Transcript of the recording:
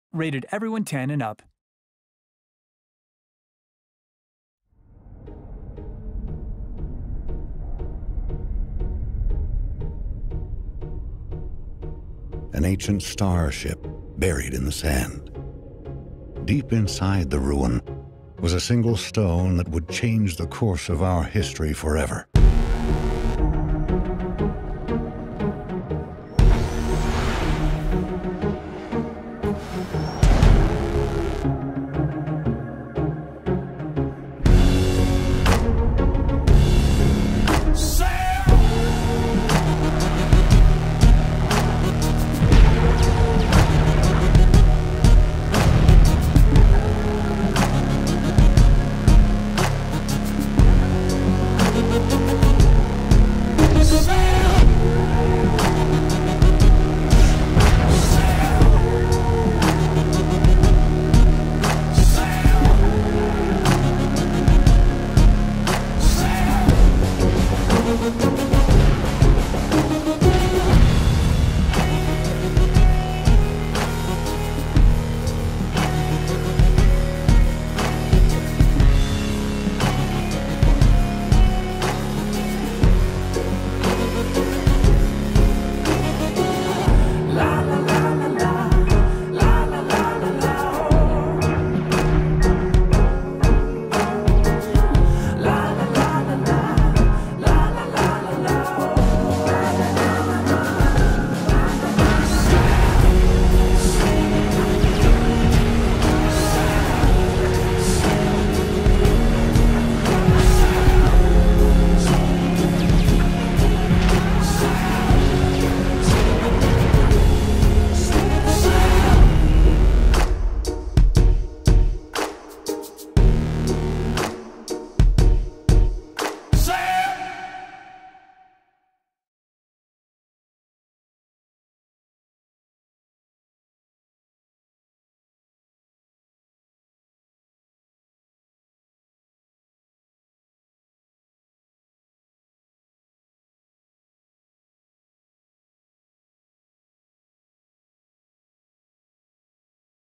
Rated everyone 10 and up. An ancient starship buried in the sand. Deep inside the ruin was a single stone that would change the course of our history forever.